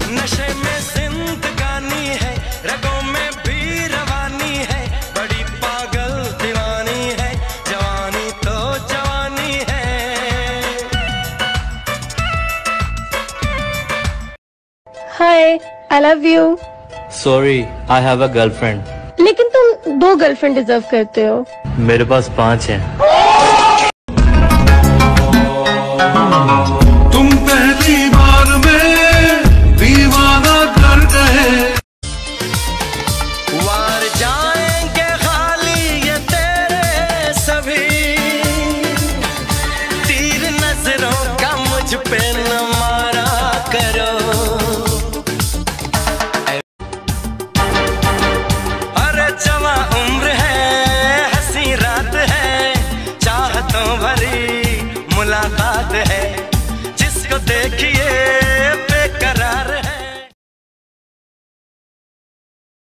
नशे में जिंदगानी है, रगों में भी रवानी है, बड़ी पागल दीवानी है, जवानी तो जवानी है। Hi, I love you. Sorry, I have a girlfriend. लेकिन तुम 2 गर्लफ्रेंड डिजर्व करते हो। मेरे पास 5 हैं।